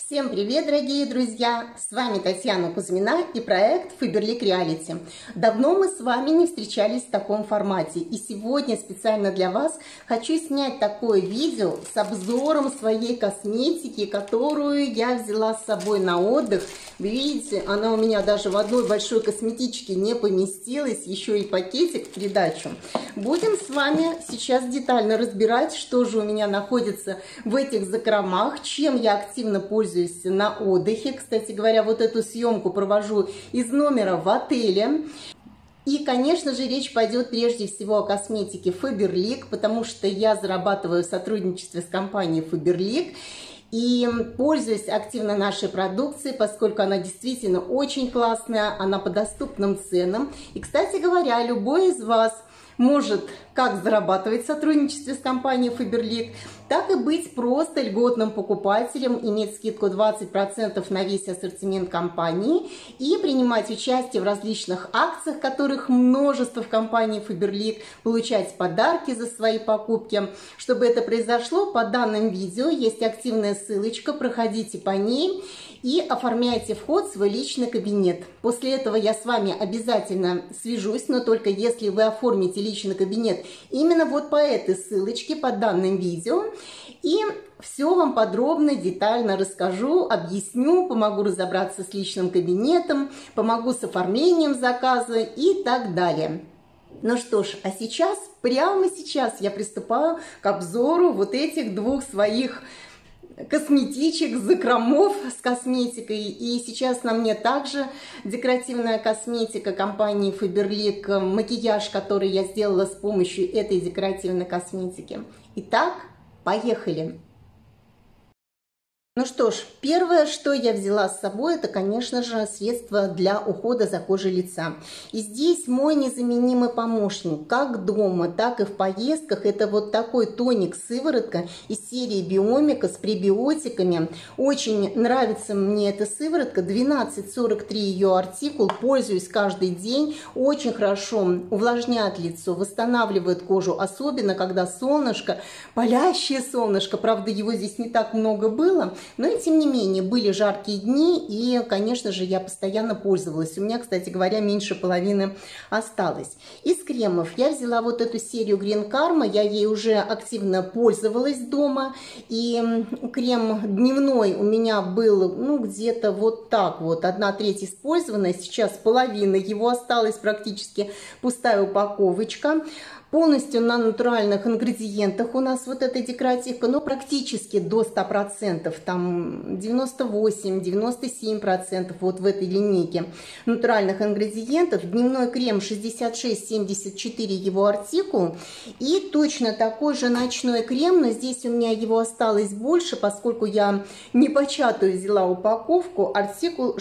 Всем привет, дорогие друзья! С вами Татьяна Кузьмина и проект Фаберлик Реалити. Давно мы с вами не встречались в таком формате, и сегодня специально для вас хочу снять такое видео с обзором своей косметики, которую я взяла с собой на отдых. Вы видите, она у меня даже в одной большой косметичке не поместилась, еще и пакетик в придачу. Будем с вами сейчас детально разбирать, что же у меня находится в этих закромах, чем я активно пользуюсь на отдыхе. Кстати говоря, вот эту съемку провожу из номера в отеле. И, конечно же, речь пойдет прежде всего о косметике Faberlic, потому что я зарабатываю в сотрудничестве с компанией Faberlic и пользуюсь активно нашей продукцией, поскольку она действительно очень классная, она по доступным ценам. И, кстати говоря, любой из вас может как зарабатывать в сотрудничестве с компанией Faberlic, так и быть просто льготным покупателем, иметь скидку 20% на весь ассортимент компании и принимать участие в различных акциях, которых множество в компании Faberlic, получать подарки за свои покупки. Чтобы это произошло, по данным видео есть активная ссылочка, проходите по ней и оформляйте вход в свой личный кабинет. После этого я с вами обязательно свяжусь, но только если вы оформите личный кабинет именно вот по этой ссылочке, по данным видео. И все вам подробно, детально расскажу, объясню, помогу разобраться с личным кабинетом, помогу с оформлением заказа и так далее. Ну что ж, а сейчас, прямо сейчас я приступаю к обзору вот этих двух своих косметичек, закромов с косметикой. И сейчас на мне также декоративная косметика компании Faberlic, макияж, который я сделала с помощью этой декоративной косметики. Итак, поехали! Ну что ж, первое, что я взяла с собой, это, конечно же, средство для ухода за кожей лица. И здесь мой незаменимый помощник, как дома, так и в поездках. Это вот такой тоник-сыворотка из серии Биомика с пребиотиками. Очень нравится мне эта сыворотка, 1243 ее артикул, пользуюсь каждый день. Очень хорошо увлажняет лицо, восстанавливает кожу, особенно когда солнышко, палящее солнышко, правда, его здесь не так много было. Но и тем не менее, были жаркие дни, и, конечно же, я постоянно пользовалась. У меня, кстати говоря, меньше половины осталось. Из кремов я взяла вот эту серию Green Karma, я ей уже активно пользовалась дома. И крем дневной у меня был, ну, где-то вот так вот, 1/3 использованная, сейчас половина его осталась, практически пустая упаковочка. Полностью на натуральных ингредиентах у нас вот эта декоративка, но практически до 100%, там 98-97% вот в этой линейке натуральных ингредиентов. Дневной крем 6674 его артикул. И точно такой же ночной крем, но здесь у меня его осталось больше, поскольку я непочатую взяла упаковку, артикул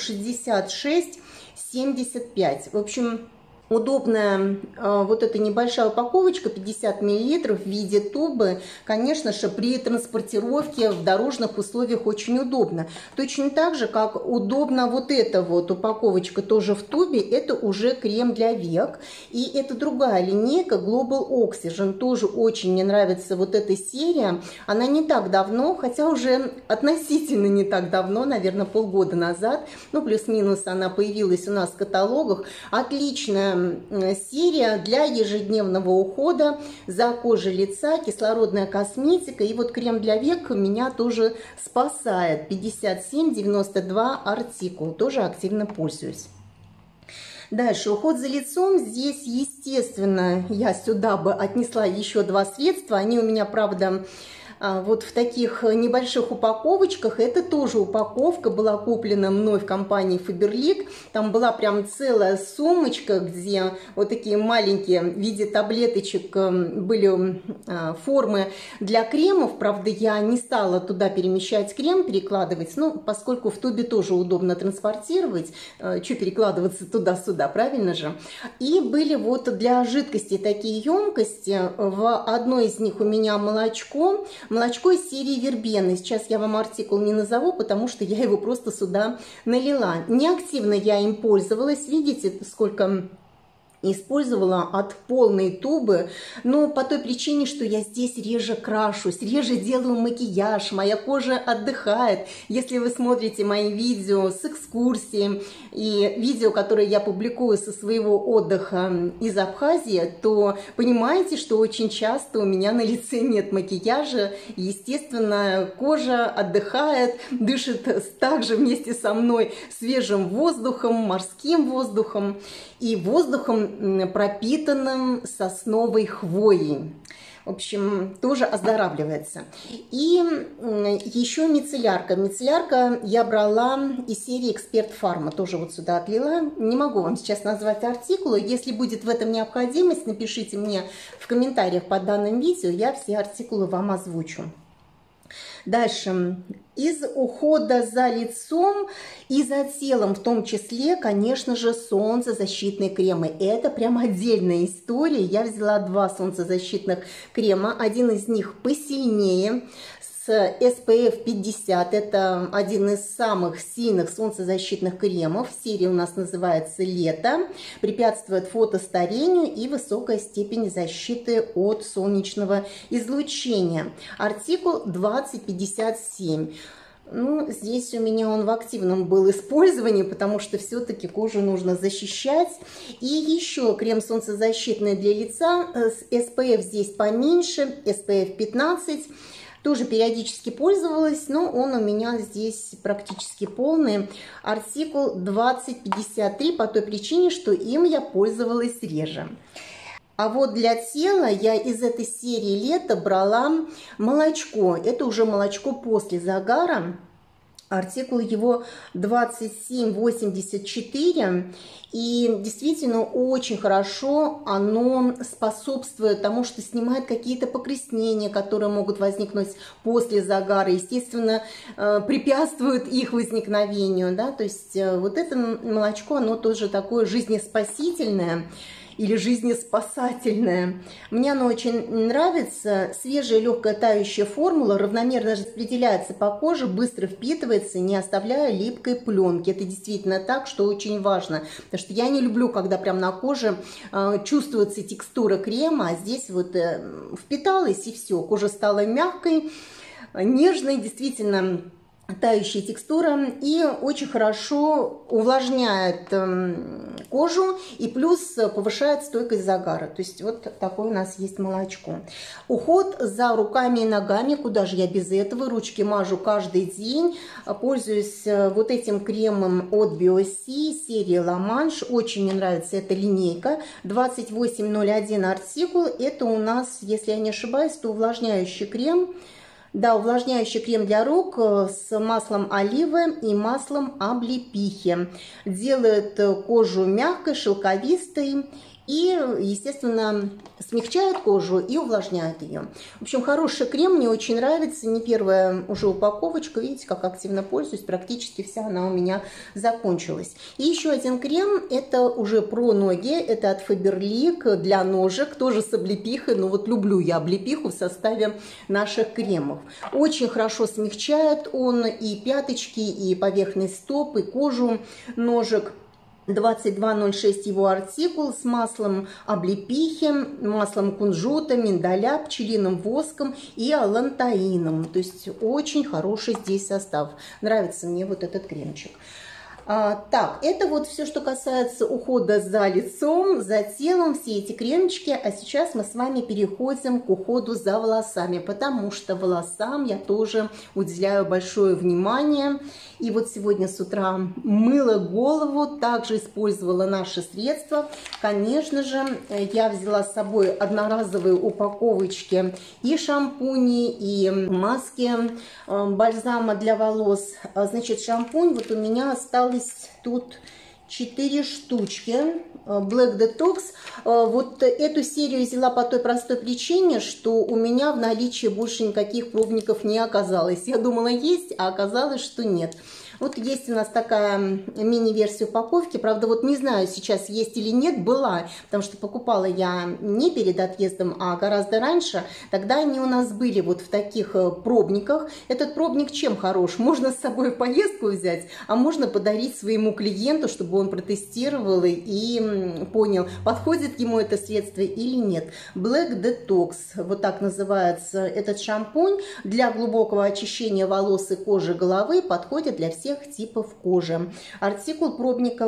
6675. В общем, удобная вот эта небольшая упаковочка, 50 мл в виде тубы, конечно же, при транспортировке в дорожных условиях очень удобно. Точно так же, как удобна вот эта вот упаковочка тоже в тубе, это уже крем для век. И это другая линейка Global Oxygen, тоже очень мне нравится вот эта серия. Она не так давно, хотя уже относительно не так давно, наверное, полгода назад, ну плюс-минус она появилась у нас в каталогах. Отличная серия для ежедневного ухода за кожей лица, кислородная косметика. И вот крем для век меня тоже спасает. 5792 артикул. Тоже активно пользуюсь. Дальше, уход за лицом. Здесь, естественно, я сюда бы отнесла еще два средства. Они у меня, правда, вот в таких небольших упаковочках. Это тоже упаковка была куплена мной в компании Faberlic. Там была прям целая сумочка, где вот такие маленькие в виде таблеточек были формы для кремов. Правда, я не стала туда перемещать крем, перекладывать, ну, поскольку в тубе тоже удобно транспортировать. Что перекладываться туда-сюда, правильно же? И были вот для жидкости такие емкости. В одной из них у меня молочко. Молочко из серии Вербена. Сейчас я вам артикул не назову, потому что я его просто сюда налила. Неактивно я им пользовалась. Видите, сколько использовала от полной тубы, но по той причине, что я здесь реже крашусь, реже делаю макияж, моя кожа отдыхает. Если вы смотрите мои видео с экскурсии и видео, которые я публикую со своего отдыха из Абхазии, то понимаете, что очень часто у меня на лице нет макияжа. Естественно, кожа отдыхает, дышит также вместе со мной свежим воздухом, морским воздухом и воздухом, пропитанным сосновой хвоей. В общем, тоже оздоравливается. И еще мицеллярка. Мицеллярка я брала из серии «Эксперт Фарма». Тоже вот сюда отлила. Не могу вам сейчас назвать артикулы. Если будет в этом необходимость, напишите мне в комментариях под данным видео. Я все артикулы вам озвучу. Дальше. Из ухода за лицом и за телом, в том числе, конечно же, солнцезащитные кремы. Это прям отдельная история. Я взяла 2 солнцезащитных крема. Один из них посильнее, с SPF 50. Это один из самых сильных солнцезащитных кремов. Серия у нас называется «Лето». Препятствует фотостарению и высокая степень защиты от солнечного излучения. Артикул 2057. Ну, здесь у меня он в активном был использовании, потому что все-таки кожу нужно защищать. И еще крем солнцезащитный для лица. SPF здесь поменьше, SPF 15. Тоже периодически пользовалась, но он у меня здесь практически полный. Артикул 2053 по той причине, что им я пользовалась реже. А вот для тела я из этой серии «Лето» брала молочко. Это уже молочко после загара. Артикул его 2784. И действительно очень хорошо оно способствует тому, что снимает какие-то покраснения, которые могут возникнуть после загара. Естественно, препятствует их возникновению. Да? То есть вот это молочко, оно тоже такое жизнеспасительное или жизнеспасательное. Мне оно очень нравится. Свежая, легкая, тающая формула равномерно распределяется по коже, быстро впитывается, не оставляя липкой пленки. Это действительно так, что очень важно. Потому что я не люблю, когда прям на коже чувствуется текстура крема, а здесь вот впиталась и все. Кожа стала мягкой, нежной, действительно тающая текстура, и очень хорошо увлажняет кожу и плюс повышает стойкость загара. То есть вот такое у нас есть молочко. Уход за руками и ногами, куда же я без этого, ручки мажу каждый день, пользуюсь вот этим кремом от Biosi серии La Manche, очень мне нравится эта линейка, 2801 артикул, это у нас, если я не ошибаюсь, то увлажняющий крем. Да, увлажняющий крем для рук с маслом оливы и маслом облепихи. Делает кожу мягкой, шелковистой и, естественно, смягчает кожу и увлажняет ее. В общем, хороший крем, мне очень нравится. Не первая уже упаковочка. Видите, как активно пользуюсь. Практически вся она у меня закончилась. И еще один крем. Это уже про ноги. Это от Faberlic для ножек. Тоже с облепихой. Но вот люблю я облепиху в составе наших кремов. Очень хорошо смягчает он и пяточки, и поверхность стоп, и кожу ножек. 2206 его артикул с маслом облепихи, маслом кунжута, миндаля, пчелиным воском и алантаином. То есть очень хороший здесь состав. Нравится мне вот этот кремчик. Так, это вот все, что касается ухода за лицом, за телом, все эти кремчики. А сейчас мы с вами переходим к уходу за волосами, потому что волосам я тоже уделяю большое внимание. И вот сегодня с утра мыла голову, также использовала наши средства. Конечно же, я взяла с собой одноразовые упаковочки и шампуни, и маски бальзама для волос. Значит, шампунь вот у меня осталось тут 4 штучки. Black Detox. Вот эту серию взяла по той простой причине, что у меня в наличии больше никаких пробников не оказалось. Я думала есть, а оказалось, что нет. Вот есть у нас такая мини-версия упаковки. Правда, вот не знаю, сейчас есть или нет, была. Потому что покупала я не перед отъездом, а гораздо раньше. Тогда они у нас были вот в таких пробниках. Этот пробник чем хорош? Можно с собой в поездку взять, а можно подарить своему клиенту, чтобы он протестировал и понял, подходит ему это средство или нет. Black Detox, вот так называется этот шампунь, для глубокого очищения волос и кожи головы, подходит для всех типов кожи. Артикул пробника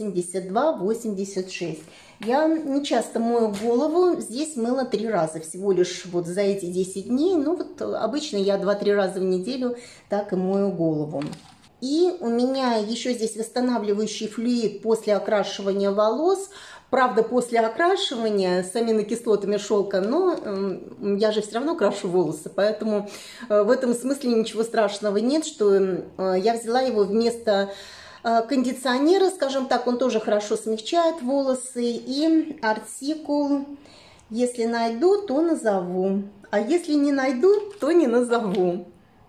82-86. Я не часто мою голову, здесь мыла 3 раза, всего лишь вот за эти 10 дней. Ну вот обычно я 2-3 раза в неделю так и мою голову. И у меня еще здесь восстанавливающий флюид после окрашивания волос. Правда, после окрашивания с аминокислотами шелка, но я же все равно крашу волосы, поэтому в этом смысле ничего страшного нет, что я взяла его вместо кондиционера, скажем так, он тоже хорошо смягчает волосы. И артикул, если найду, то назову, а если не найду, то не назову.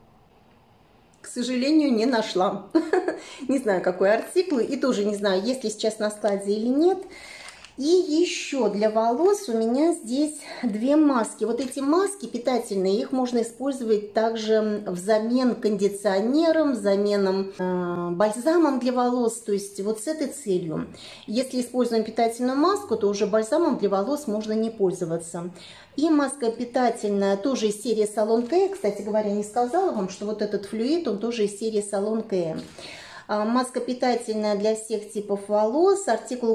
К сожалению, не нашла. Не знаю, какой артикул, и тоже не знаю, есть ли сейчас на складе или нет. И еще для волос у меня здесь 2 маски. Вот эти маски питательные, их можно использовать также взамен кондиционером, взамен бальзамом для волос. То есть вот с этой целью. Если используем питательную маску, то уже бальзамом для волос можно не пользоваться. И маска питательная тоже из серии Салон К. Кстати говоря, не сказала вам, что вот этот флюид, он тоже из серии Салон К. Маска питательная для всех типов волос, артикул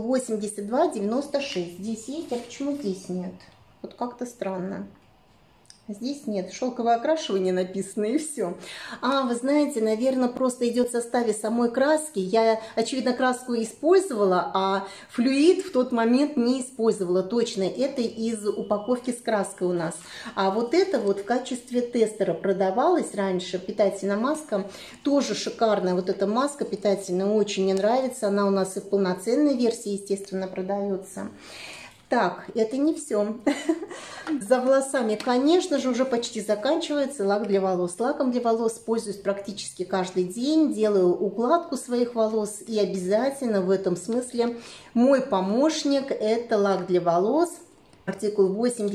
82-96. Здесь есть, а почему здесь нет? Вот как-то странно. Здесь нет, шелковое окрашивание написано, и все. Вы знаете, наверное, просто идет в составе самой краски. Я, очевидно, краску использовала, а флюид в тот момент не использовала. Точно, это из упаковки с краской у нас. А вот это вот в качестве тестера продавалась раньше, питательная маска. Тоже шикарная вот эта маска питательная, очень мне нравится. Она у нас и в полноценной версии, естественно, продается. Так, это не все. За волосами, конечно же, уже почти заканчивается лак для волос. Лаком для волос пользуюсь практически каждый день, делаю укладку своих волос. И обязательно в этом смысле мой помощник – это лак для волос. Артикул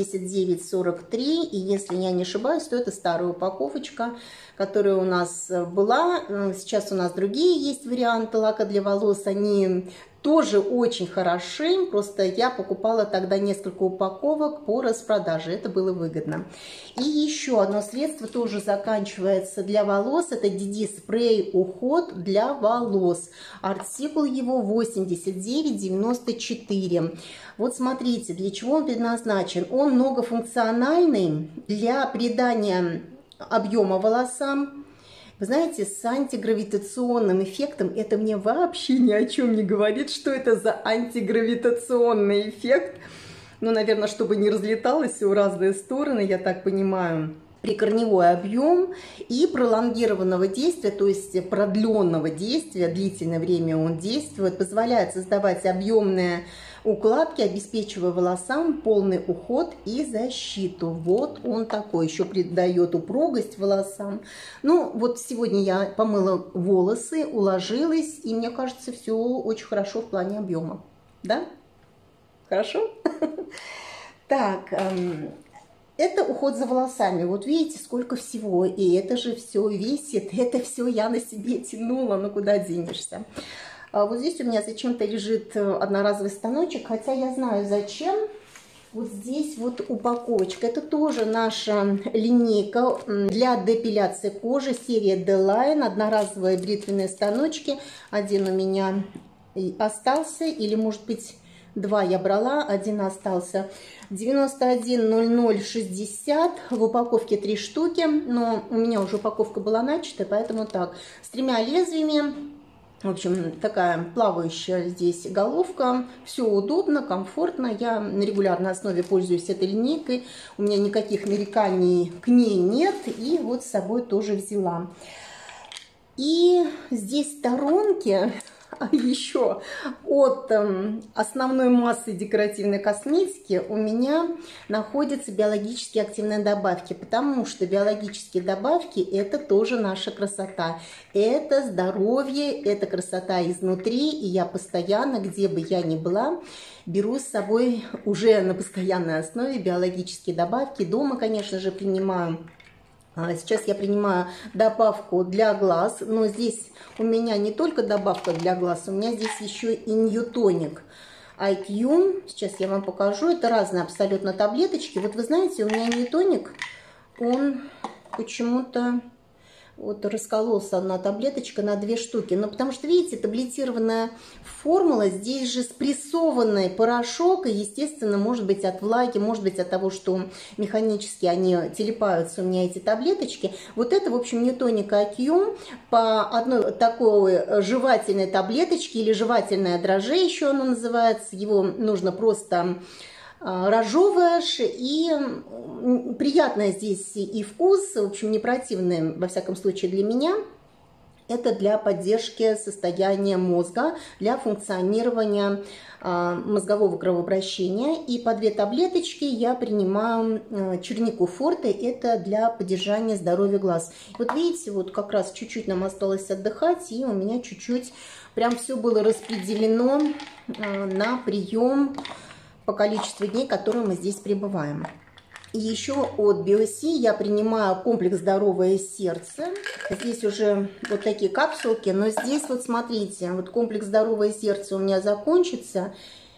8943, и если я не ошибаюсь, то это старая упаковочка, которая у нас была. Сейчас у нас другие есть варианты лака для волос, они тоже очень хороши, просто я покупала тогда несколько упаковок по распродаже, это было выгодно. И еще одно средство тоже заканчивается для волос, это DD спрей уход для волос, артикул его 8994. Вот смотрите, для чего он предназначен. Он многофункциональный для придания объема волосам. Вы знаете, с антигравитационным эффектом, это мне вообще ни о чем не говорит, что это за антигравитационный эффект. Ну, наверное, чтобы не разлеталось все в разные стороны, я так понимаю. Прикорневой объем и пролонгированного действия, то есть продленного действия, длительное время он действует, позволяет создавать объемные укладки, обеспечивая волосам полный уход и защиту. Вот он такой, еще придает упругость волосам. Ну, вот сегодня я помыла волосы, уложилась, и мне кажется, все очень хорошо в плане объема. Да? Хорошо? Так, это уход за волосами. Вот видите, сколько всего. И это же все весит. Это все я на себе тянула. Ну, куда денешься? Вот здесь у меня зачем-то лежит одноразовый станочек. Хотя я знаю, зачем. Вот здесь вот упаковочка. Это тоже наша линейка для депиляции кожи. Серия D-Line. Одноразовые бритвенные станочки. Один у меня остался. Или, может быть, 2 я брала, 1 остался. 910060, в упаковке 3 штуки, но у меня уже упаковка была начата, поэтому так. С 3 лезвиями, в общем, такая плавающая здесь головка. Все удобно, комфортно. Я на регулярной основе пользуюсь этой линейкой. У меня никаких нареканий к ней нет. И вот с собой тоже взяла. И здесь сторонки еще от основной массы декоративной косметики у меня находятся биологически активные добавки, потому что биологические добавки – это тоже наша красота, это здоровье, это красота изнутри, и я постоянно, где бы я ни была, беру с собой уже на постоянной основе биологические добавки. Дома, конечно же, принимаю. Сейчас я принимаю добавку для глаз, но здесь у меня не только добавка для глаз, у меня здесь еще и Ньютоник IQ. Сейчас я вам покажу, это разные абсолютно таблеточки. Вот вы знаете, у меня Ньютоник, он почему-то вот раскололся, одна таблеточка на 2 штуки. Но потому что, видите, таблетированная формула, здесь же спрессованный порошок, и, естественно, может быть от влаги, может быть от того, что механически они телепаются у меня, эти таблеточки. Вот это, в общем, Ньютоник IQ по одной такой жевательной таблеточке, или жевательное дрожжи еще оно называется. Его нужно просто разжевываешь, и приятный здесь и вкус, в общем, не противный, во всяком случае, для меня. Это для поддержки состояния мозга, для функционирования мозгового кровообращения. И по 2 таблеточки я принимаю чернику форте, это для поддержания здоровья глаз. Вот видите, вот как раз чуть-чуть нам осталось отдыхать, и у меня чуть-чуть прям все было распределено на прием по количеству дней, которые мы здесь пребываем. И еще от Биоси я принимаю комплекс «Здоровое сердце». Здесь уже вот такие капсулки, но здесь вот смотрите, вот комплекс «Здоровое сердце» у меня закончится,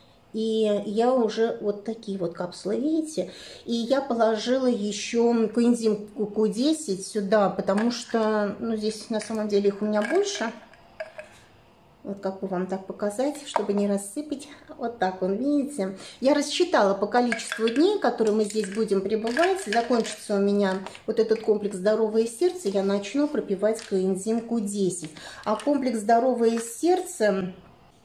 и я уже вот такие вот капсулы, видите? И я положила еще коэнзим Q10 сюда, потому что, ну, здесь на самом деле их у меня больше. Вот как бы вам так показать, чтобы не рассыпать. Вот так он, видите. Я рассчитала по количеству дней, которые мы здесь будем пребывать. Закончится у меня вот этот комплекс «Здоровое сердце». Я начну пропивать коэнзим Q10. А комплекс «Здоровое сердце»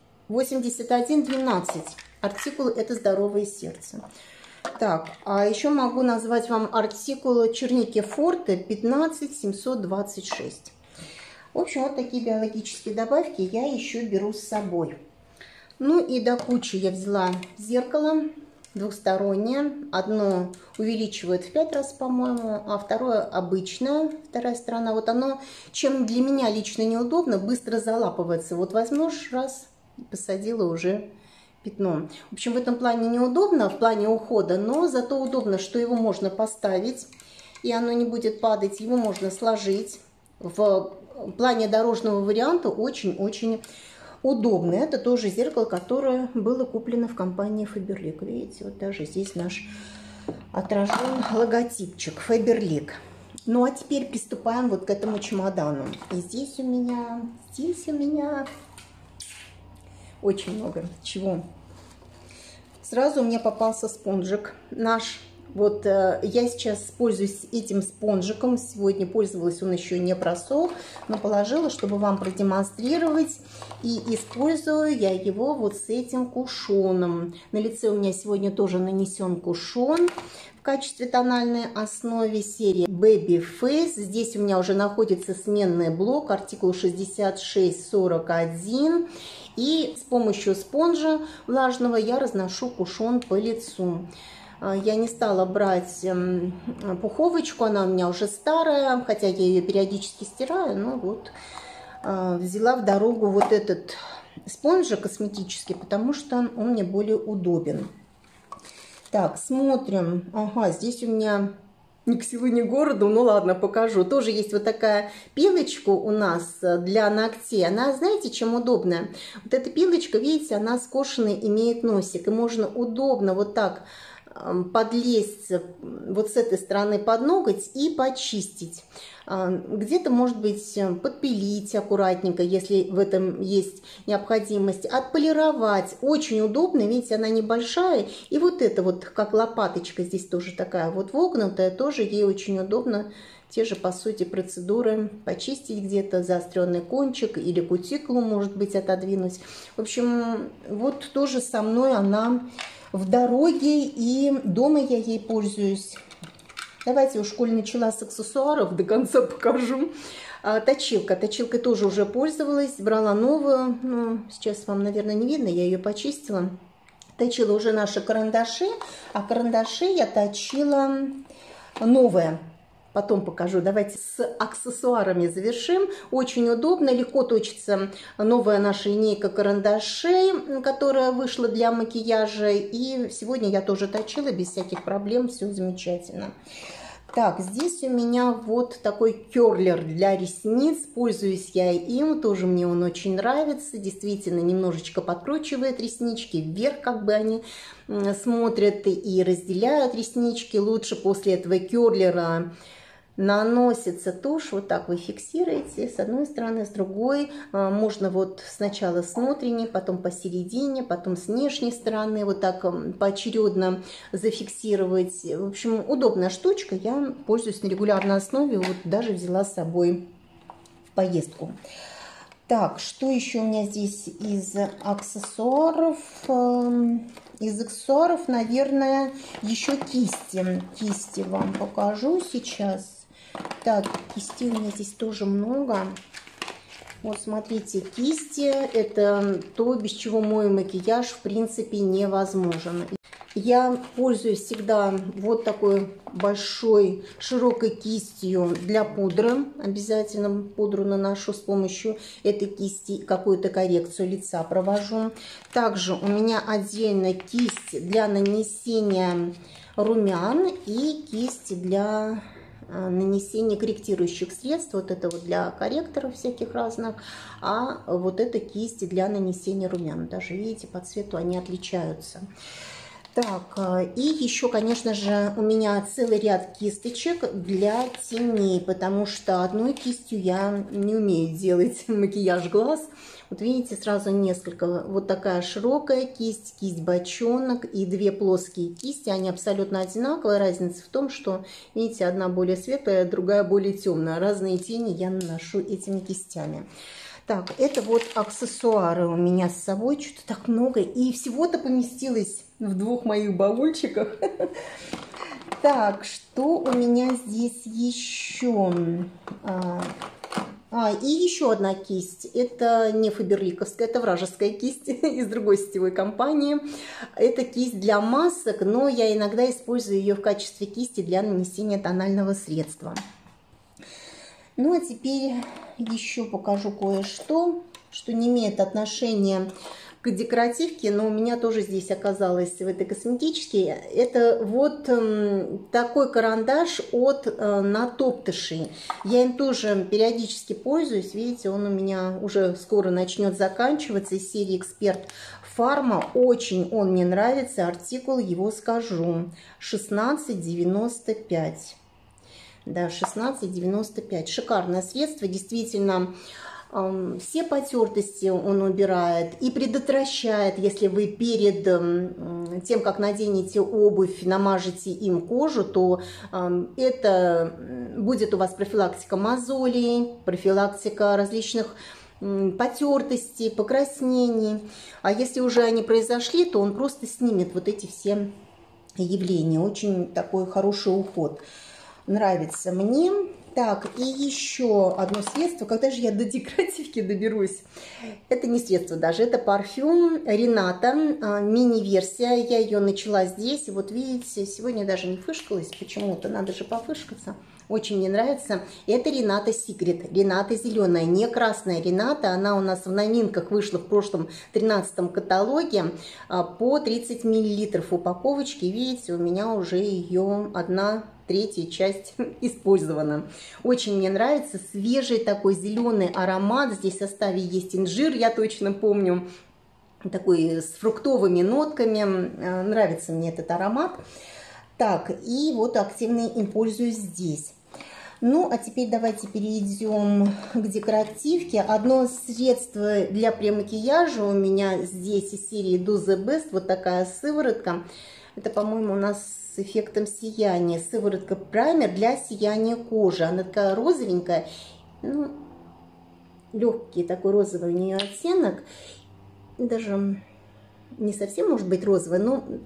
8112. Артикул это «Здоровое сердце». Так, а еще могу назвать вам артикул черники форте 15726. В общем, вот такие биологические добавки я еще беру с собой. Ну и до кучи я взяла зеркало двухстороннее. Одно увеличивает в 5 раз, по-моему, а второе обычное, вторая сторона. Вот оно, чем для меня лично неудобно, быстро залапывается. Вот возьмешь раз, посадила уже пятно. В общем, в этом плане неудобно, в плане ухода, но зато удобно, что его можно поставить, и оно не будет падать. Его можно сложить. В плане дорожного варианта очень-очень удобно. Это тоже зеркало, которое было куплено в компании Faberlic. Видите, вот даже здесь наш отражен логотипчик Faberlic. Ну а теперь приступаем вот к этому чемодану. И здесь у меня очень много чего. Сразу мне попался спонжик наш. Вот я сейчас пользуюсь этим спонжиком. Сегодня пользовалась, он еще не просох, но положила, чтобы вам продемонстрировать. И использую я его вот с этим кушоном. На лице у меня сегодня тоже нанесен кушон в качестве тональной основы серии Baby Face. Здесь у меня уже находится сменный блок, артикул 6641. И с помощью спонжа влажного я разношу кушон по лицу. Я не стала брать пуховочку, она у меня уже старая, хотя я ее периодически стираю, но вот взяла в дорогу вот этот спонжик косметический, потому что он мне более удобен. Так, смотрим. Ага, здесь у меня ни к селу, ни к городу, ну ладно, покажу. Тоже есть вот такая пилочка у нас для ногтей. Она, знаете, чем удобная? Вот эта пилочка, видите, она скошенный имеет носик, и можно удобно вот так подлезть вот с этой стороны под ноготь и почистить. Где-то, может быть, подпилить аккуратненько, если в этом есть необходимость, отполировать. Очень удобно, видите, она небольшая. И вот это вот, как лопаточка, здесь тоже такая вот вогнутая, тоже ей очень удобно. Те же, по сути, процедуры. Почистить где-то заостренный кончик или кутикулу, может быть, отодвинуть. В общем, вот тоже со мной она в дороге, и дома я ей пользуюсь. Давайте уж, коль начала с аксессуаров, до конца покажу. Точилка. Точилкой тоже уже пользовалась, брала новую. Ну, сейчас вам, наверное, не видно, я ее почистила. Точила уже наши карандаши, а карандаши я точила новые. Потом покажу. Давайте с аксессуарами завершим. Очень удобно, легко точится новая наша линейка карандашей, которая вышла для макияжа. И сегодня я тоже точила без всяких проблем, все замечательно. Так, здесь у меня вот такой керлер для ресниц, пользуюсь я им, тоже мне он очень нравится, действительно немножечко подкручивает реснички вверх, как бы они смотрят и разделяют реснички, лучше после этого керлера наносится тушь, вот так вы фиксируете с одной стороны, с другой. Можно вот сначала с внутренней, потом посередине, потом с внешней стороны, вот так поочередно зафиксировать. В общем, удобная штучка, я пользуюсь на регулярной основе, вот даже взяла с собой в поездку. Так, что еще у меня здесь из аксессуаров? Из аксессуаров, наверное, еще кисти. Кисти вам покажу сейчас. Так, кистей у меня здесь тоже много. Вот смотрите, кисти – это то, без чего мой макияж в принципе невозможен. Я пользуюсь всегда вот такой большой широкой кистью для пудры. Обязательно пудру наношу с помощью этой кисти, какую-то коррекцию лица провожу. Также у меня отдельно кисть для нанесения румян и кисть для нанесение корректирующих средств, вот это вот для корректоров всяких разных, а вот это кисти для нанесения румян. Даже видите, по цвету они отличаются. Так, и еще, конечно же, у меня целый ряд кисточек для теней, потому что одной кистью я не умею делать макияж глаз. Вот видите, сразу несколько. Вот такая широкая кисть, кисть бочонок и две плоские кисти. Они абсолютно одинаковые. Разница в том, что, видите, одна более светлая, другая более темная. Разные тени я наношу этими кистями. Так, это вот аксессуары у меня с собой. Что-то так много. И всего-то поместилось в двух моих баульчиках. Так, что у меня здесь еще? И еще одна кисть. Это не фаберликовская, это вражеская кисть из другой сетевой компании. Это кисть для масок, но я иногда использую ее в качестве кисти для нанесения тонального средства. Ну а теперь еще покажу кое-что, что не имеет отношения к декоративке, но у меня тоже здесь оказалось в этой косметичке. Это вот такой карандаш от Натоптыши. Я им тоже периодически пользуюсь. Видите, он у меня уже скоро начнет заканчиваться из серии «Эксперт Фарма». Очень он мне нравится. Артикул его скажу. 16,95. Да, 16,95. Шикарное средство. Действительно, все потертости он убирает и предотвращает, если вы перед тем, как наденете обувь, намажете им кожу, то это будет у вас профилактика мозолей, профилактика различных потертостей, покраснений. А если уже они произошли, то он просто снимет вот эти все явления. Очень такой хороший уход. Нравится мне. Так, и еще одно средство. Когда же я до декоративки доберусь? Это не средство даже, это парфюм Рената, мини-версия. Я ее начала здесь. И вот видите, сегодня даже не фышкалась почему-то. Надо же пофышкаться. Очень мне нравится. Это Рената Секрет. Рената зеленая, не красная Рената. Она у нас в новинках вышла в прошлом 13-м каталоге по 30 мл упаковочки. Видите, у меня уже ее 1/3 часть использована. Очень мне нравится. Свежий такой зеленый аромат. Здесь в составе есть инжир, я точно помню. Такой с фруктовыми нотками. Нравится мне этот аромат. Так, и вот активно им пользуюсь здесь. Ну, а теперь давайте перейдем к декоративке. Одно средство для премакияжа у меня здесь из серии Do The Best. Вот такая сыворотка. Это, по-моему, у нас с эффектом сияния. Сыворотка праймер для сияния кожи. Она такая розовенькая. Ну, легкий такой розовый у нее оттенок. Даже не совсем может быть розовый, но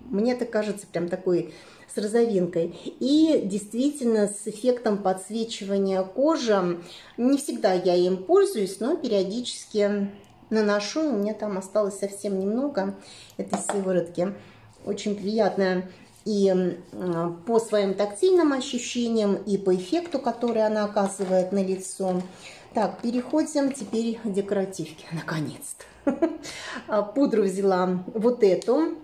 мне так кажется, прям такой с розовинкой. И действительно с эффектом подсвечивания кожи. Не всегда я им пользуюсь, но периодически наношу. У меня там осталось совсем немного этой сыворотки. Очень приятная и по своим тактильным ощущениям, и по эффекту, который она оказывает на лицо. Так, переходим теперь к декоративке, наконец-то. Пудру взяла вот эту,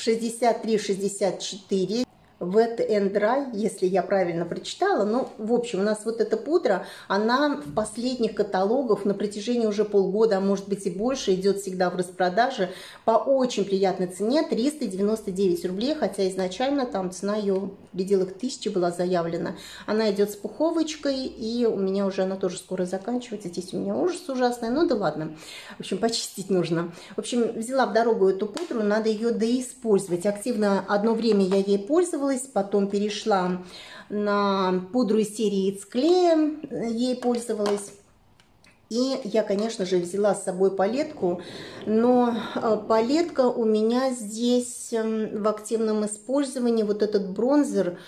63-64. Wet and Dry, если я правильно прочитала. Ну, в общем, у нас вот эта пудра, она в последних каталогах на протяжении уже полгода, а может быть и больше, идет всегда в распродаже по очень приятной цене, 399 рублей, хотя изначально там цена ее в пределах 1000 была заявлена. Она идет с пуховочкой, и у меня уже она тоже скоро заканчивается. Здесь у меня ужас ужасный, ну да ладно. В общем, почистить нужно. В общем, взяла в дорогу эту пудру, надо ее доиспользовать. Активно одно время я ей пользовалась, потом перешла на пудру из серии It's Clay, ей пользовалась. И я, конечно же, взяла с собой палетку, но палетка у меня здесь в активном использовании, вот этот бронзер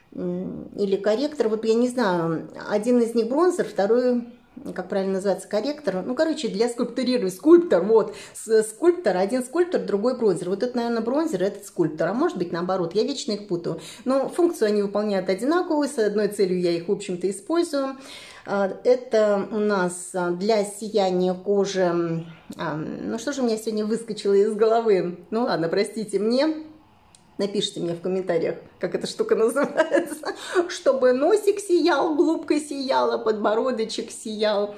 или корректор, вот я не знаю, один из них бронзер, второй, как правильно называется, корректор, ну, короче, для скульптурирования, скульптор, вот, скульптор, один скульптор, другой бронзер, вот это, наверное, бронзер, этот скульптор, а может быть, наоборот, я вечно их путаю, но функцию они выполняют одинаковую, с одной целью я их, в общем-то, использую. Это у нас для сияния кожи, ну, что же у меня сегодня выскочило из головы, ну, ладно, простите мне. Напишите мне в комментариях, как эта штука называется, чтобы носик сиял, губка сияла, подбородочек сиял.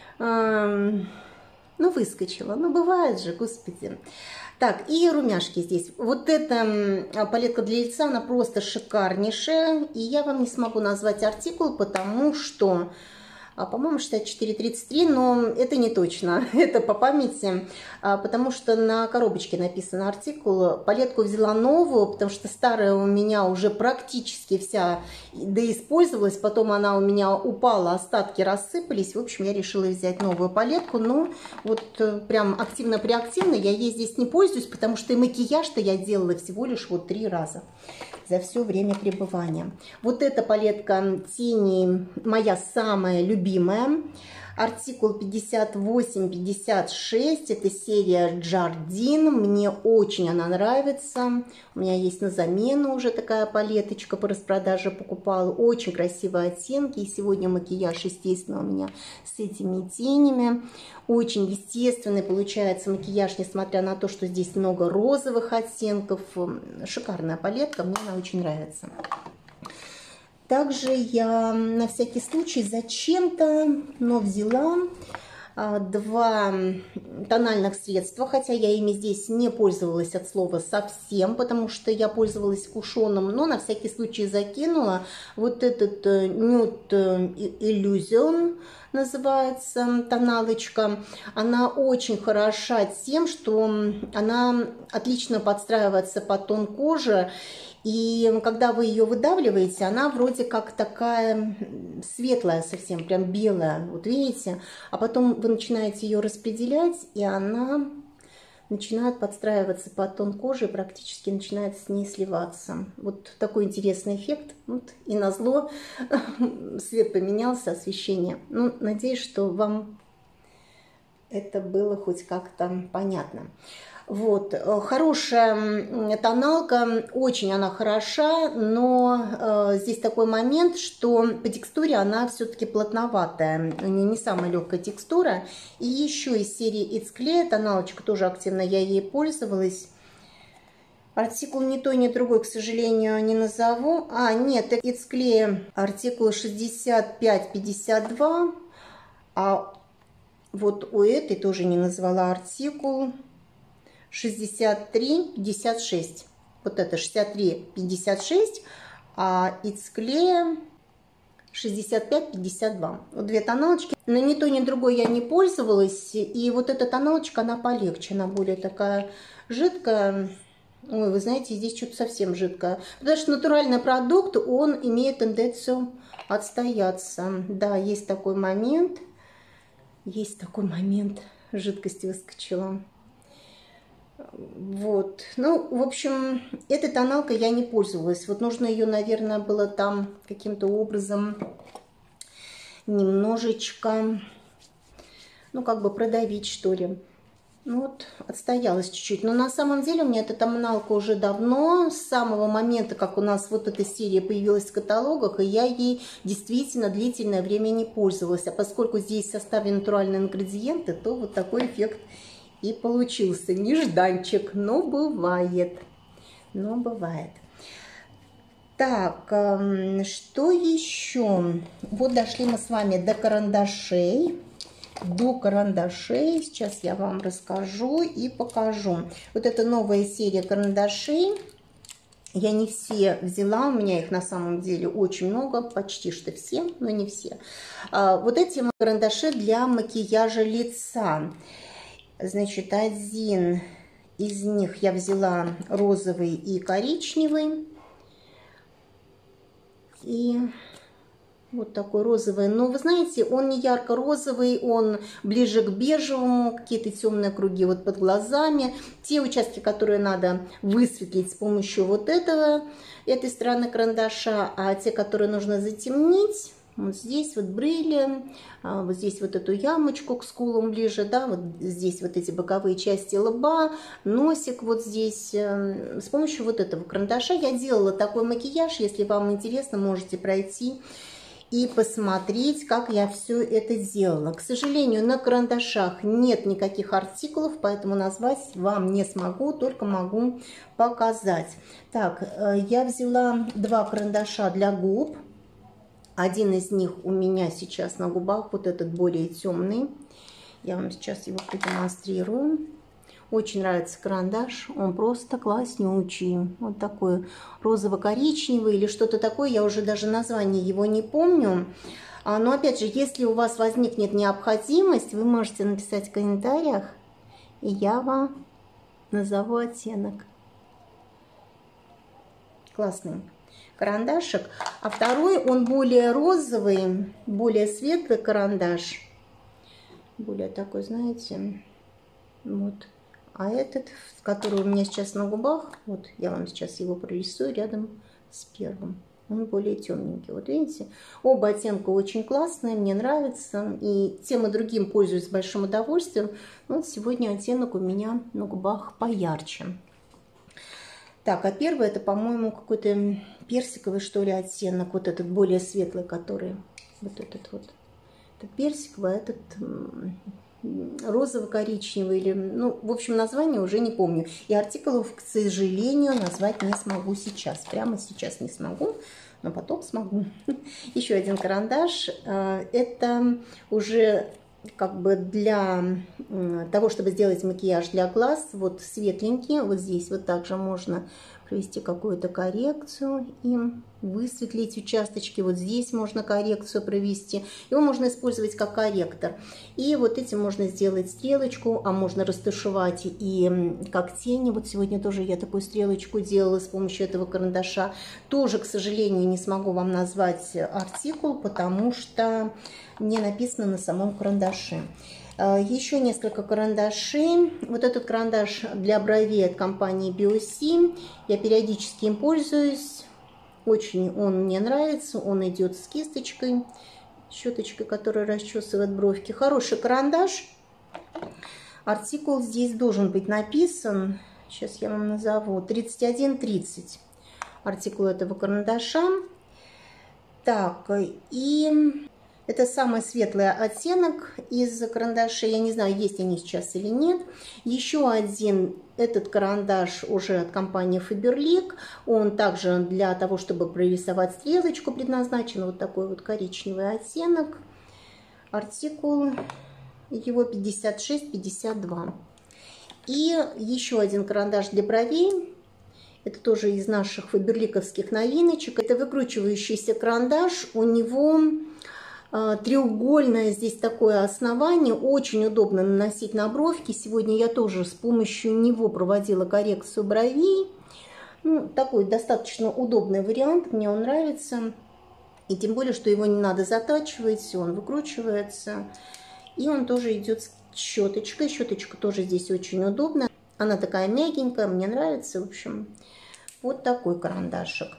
Ну, выскочила, ну, бывает же, господи. Так, и румяшки здесь. Вот эта палетка для лица, она просто шикарнейшая. И я вам не смогу назвать артикул, потому что... по-моему, 64-33, но это не точно, это по памяти, потому что на коробочке написан артикул. Палетку взяла новую, потому что старая у меня уже практически вся доиспользовалась, потом она у меня упала, остатки рассыпались, в общем, я решила взять новую палетку, но вот прям активно-преактивно я ей здесь не пользуюсь, потому что и макияж-то я делала всего лишь вот 3 раза за все время пребывания. Вот эта палетка тени моя самая любимая. Артикул 58-56. Это серия Jardin. Мне очень она нравится. У меня есть на замену уже такая палеточка по распродаже покупала. Очень красивые оттенки. И сегодня макияж, естественно, у меня с этими тенями. Очень естественный получается макияж, несмотря на то, что здесь много розовых оттенков. Шикарная палетка, мне она очень нравится. Также я на всякий случай зачем-то, но взяла 2 тональных средства, хотя я ими здесь не пользовалась от слова совсем, потому что я пользовалась кушоном, но на всякий случай закинула. Вот этот Nude Illusion называется тоналочка. Она очень хороша тем, что она отлично подстраивается под тон кожи. И когда вы ее выдавливаете, она вроде как такая светлая совсем, прям белая, вот видите. А потом вы начинаете ее распределять, и она начинает подстраиваться под тон кожи и практически начинает с ней сливаться. Вот такой интересный эффект. Вот. И назло свет поменялся, освещение. Ну, надеюсь, что вам это было хоть как-то понятно. Вот, хорошая тоналка, очень она хороша, но здесь такой момент, что по текстуре она все-таки плотноватая, у нее не самая легкая текстура. И еще из серии It's Clay тоналочка, тоже активно я ей пользовалась. Артикул ни то, ни другой, к сожалению, не назову. Нет, It's Clay артикул 65-52, а вот у этой тоже не назвала артикул. 63-56. Вот это 63-56, а It's Clay 65-52. Вот 2 тоналочки. Но ни то, ни другой я не пользовалась. И вот эта тоналочка, она полегче, она более такая жидкая. Ой, вы знаете, здесь что-то совсем жидкое. Потому что натуральный продукт, он имеет тенденцию отстояться. Да, есть такой момент. Есть такой момент. Жидкость выскочила. Вот. Ну, в общем, этой тоналкой я не пользовалась. Вот нужно ее, наверное, было там каким-то образом немножечко, ну, как бы продавить, что ли. Ну вот, отстоялась чуть-чуть. Но на самом деле у меня эта тоналка уже давно, с самого момента, как у нас вот эта серия появилась в каталогах, и я ей действительно длительное время не пользовалась. А поскольку здесь в составе натуральные ингредиенты, то вот такой эффект и получился. Нежданчик, но бывает. Но бывает. Так, что еще? Вот дошли мы с вами до карандашей. Сейчас я вам расскажу и покажу. Вот это новая серия карандашей. Я не все взяла, у меня их на самом деле очень много, почти что все, но не все. Вот эти карандаши для макияжа лица. Значит, один из них я взяла розовый и коричневый. И вот такой розовый. Но вы знаете, он не ярко-розовый, он ближе к бежевому, какие-то темные круги вот под глазами. Те участки, которые надо высветлить с помощью вот этой стороны карандаша, а те, которые нужно затемнить, вот здесь вот брыли, вот здесь вот эту ямочку к скулам ближе, да, вот здесь вот эти боковые части лба, носик вот здесь. С помощью вот этого карандаша я делала такой макияж. Если вам интересно, можете пройти и посмотреть, как я все это делала. К сожалению, на карандашах нет никаких артикулов, поэтому назвать вам не смогу, только могу показать. Так, я взяла два карандаша для губ. Один из них у меня сейчас на губах, вот этот более темный. Я вам сейчас его продемонстрирую. Очень нравится карандаш, он просто класснючий. Вот такой розово-коричневый или что-то такое, я уже даже название его не помню. Но опять же, если у вас возникнет необходимость, вы можете написать в комментариях, и я вам назову оттенок. Классный карандашик. А второй, он более розовый, более светлый карандаш. Более такой, знаете, вот. А этот, который у меня сейчас на губах, вот я вам сейчас его прорисую рядом с первым. Он более темненький. Вот видите, оба оттенка очень классные, мне нравятся. И тем и другим пользуюсь с большим удовольствием. Вот сегодня оттенок у меня на губах поярче. Так, а первый это, по-моему, какой-то персиковый, что ли, оттенок. Вот этот более светлый, который... Вот этот вот. Это персиковый, а этот... розово-коричневый или, ну, в общем, название уже не помню. И артикулов, к сожалению, назвать не смогу сейчас. Прямо сейчас не смогу, но потом смогу. Еще один карандаш. Это уже как бы для того, чтобы сделать макияж для глаз. Вот светленький. Вот здесь вот также можно провести какую-то коррекцию и высветлить участочки. Вот здесь можно коррекцию провести. Его можно использовать как корректор. И вот этим можно сделать стрелочку, а можно растушевать и как тени. Вот сегодня тоже я такую стрелочку делала с помощью этого карандаша. Тоже, к сожалению, не смогу вам назвать артикул, потому что не написано на самом карандаше. Еще несколько карандашей. Вот этот карандаш для бровей от компании BioC. Я периодически им пользуюсь. Очень он мне нравится. Он идет с кисточкой, щеточкой, которая расчесывает бровки. Хороший карандаш. Артикул здесь должен быть написан. Сейчас я вам назову. 3130. Артикул этого карандаша. Так, и... это самый светлый оттенок из карандашей. Я не знаю, есть они сейчас или нет. Еще один, этот карандаш уже от компании Faberlic. Он также для того, чтобы прорисовать стрелочку предназначен. Вот такой вот коричневый оттенок. Артикул его 56-52. И еще один карандаш для бровей. Это тоже из наших фаберликовских новиночек. Это выкручивающийся карандаш. У него... треугольное здесь такое основание, очень удобно наносить на бровки. Сегодня я тоже с помощью него проводила коррекцию бровей. Ну, такой достаточно удобный вариант, мне он нравится. И тем более, что его не надо затачивать, он выкручивается. И он тоже идет с щеточкой. Щеточка тоже здесь очень удобная. Она такая мягенькая, мне нравится. В общем, вот такой карандашик.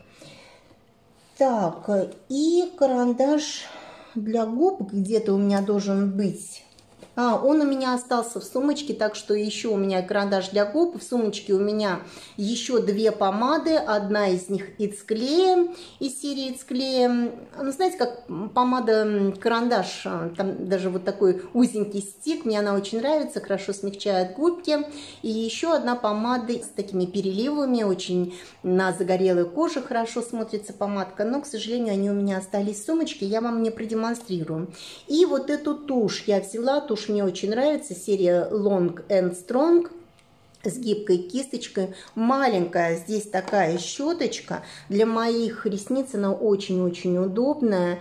Так, и карандаш для губ где-то у меня должен быть. Он у меня остался в сумочке, так что еще у меня карандаш для губ. В сумочке у меня еще 2 помады. Одна из них It's Clay, из серии It's Clay. Ну, знаете, как помада-карандаш, там даже вот такой узенький стик. Мне она очень нравится, хорошо смягчает губки. И еще одна помада с такими переливами, очень на загорелой коже хорошо смотрится помадка. Но, к сожалению, они у меня остались в сумочке, я вам не продемонстрирую. И вот эту тушь я взяла, тушь мне очень нравится, серия Long and Strong с гибкой кисточкой. Маленькая здесь такая щеточка. Для моих ресниц она очень-очень удобная.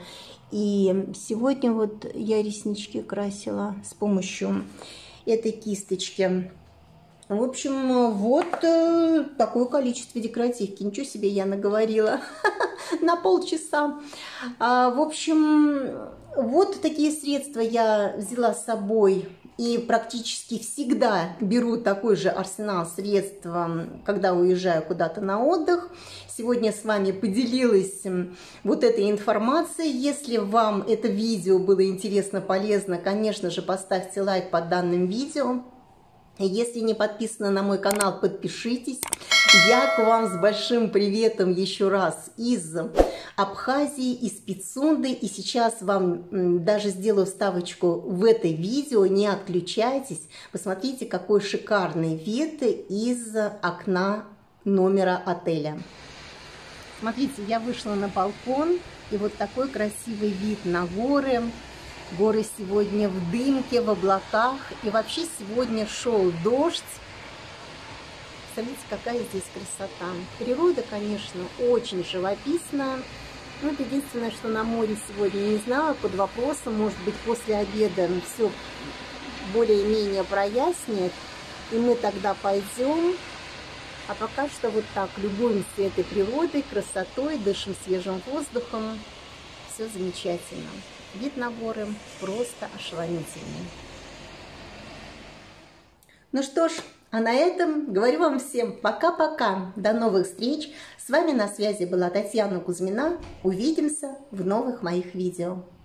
И сегодня вот я реснички красила с помощью этой кисточки. В общем, вот такое количество декоративки. Ничего себе я наговорила на полчаса. В общем, вот такие средства я взяла с собой. И практически всегда беру такой же арсенал средств, когда уезжаю куда-то на отдых. Сегодня с вами поделилась вот этой информацией. Если вам это видео было интересно, полезно, конечно же, поставьте лайк под данным видео. Если не подписаны на мой канал, подпишитесь. Я к вам с большим приветом еще раз из Абхазии, из Пицунды. И сейчас вам даже сделаю вставочку в это видео. Не отключайтесь. Посмотрите, какой шикарный вид из окна номера отеля. Смотрите, я вышла на балкон. И вот такой красивый вид на горы. Горы сегодня в дымке, в облаках. И вообще сегодня шел дождь. Смотрите, какая здесь красота. Природа, конечно, очень живописная. Но единственное, что на море сегодня не знаю, под вопросом. Может быть, после обеда все более-менее прояснит. И мы тогда пойдем. А пока что вот так любуемся этой природой, красотой, дышим свежим воздухом. Все замечательно. Вид на горы просто ошеломительный. Ну что ж, а на этом говорю вам всем пока-пока. До новых встреч. С вами на связи была Татьяна Кузьмина. Увидимся в новых моих видео.